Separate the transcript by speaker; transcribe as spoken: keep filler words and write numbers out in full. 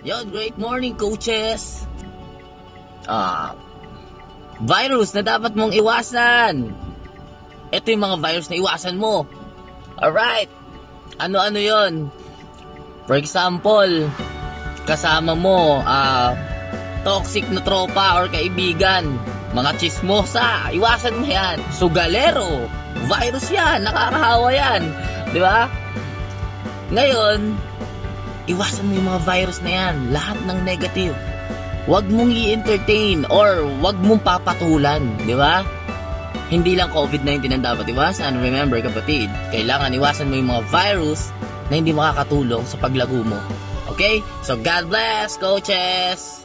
Speaker 1: Yon, great morning, coaches. Ah, virus na dapat mong iwasan. Ito yung mga virus na iwasan mo. Alright. Ano-ano yon? For example, kasama mo, ah, toxic na tropa or kaibigan. Mga chismosa, iwasan mo yan. Sugalero, virus yan, nakakahawa yan. Di ba? Ngayon, iwasan mo yung mga virus na yan. Lahat ng negative. Huwag mong i-entertain or huwag mong papatulan. Di ba? Hindi lang COVID nineteen ang dapat iwasan. Remember, kapatid, kailangan iwasan mo yung mga virus na hindi makakatulong sa paglago mo. Okay? So, God bless, coaches!